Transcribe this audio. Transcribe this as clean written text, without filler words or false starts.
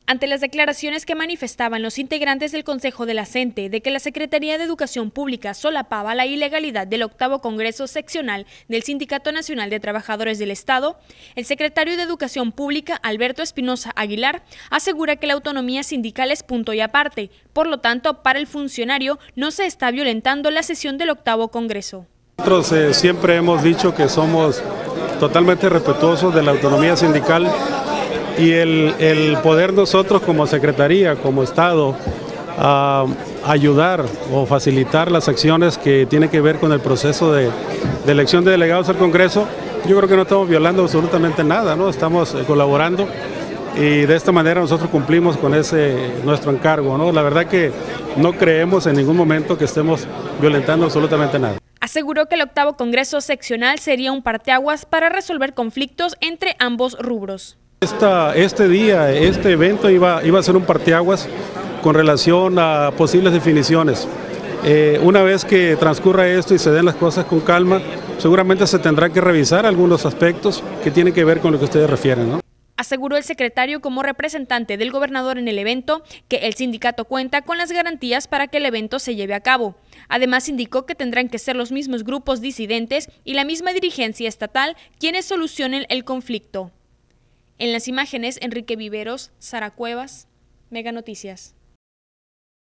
Ante las declaraciones que manifestaban los integrantes del Consejo de la CENTE de que la Secretaría de Educación Pública solapaba la ilegalidad del 8º Congreso Seccional del Sindicato Nacional de Trabajadores del Estado, el secretario de Educación Pública, Alberto Espinosa Aguilar, asegura que la autonomía sindical es punto y aparte, por lo tanto, para el funcionario no se está violentando la sesión del 8º Congreso. Nosotros siempre hemos dicho que somos totalmente respetuosos de la autonomía sindical y el poder nosotros como Secretaría, como Estado, ayudar o facilitar las acciones que tienen que ver con el proceso de elección de delegados al Congreso. Yo creo que no estamos violando absolutamente nada, ¿no? Estamos colaborando y de esta manera nosotros cumplimos con nuestro encargo, ¿no? La verdad que no creemos en ningún momento que estemos violentando absolutamente nada. Aseguró que el 8º Congreso Seccional sería un parteaguas para resolver conflictos entre ambos rubros. Este evento iba a ser un parteaguas con relación a posibles definiciones. Una vez que transcurra esto y se den las cosas con calma, seguramente se tendrán que revisar algunos aspectos que tienen que ver con lo que ustedes refieren, ¿no? Aseguró el secretario como representante del gobernador en el evento que el sindicato cuenta con las garantías para que el evento se lleve a cabo. Además indicó que tendrán que ser los mismos grupos disidentes y la misma dirigencia estatal quienes solucionen el conflicto. En las imágenes, Enrique Viveros, Sara Cuevas, Mega Noticias.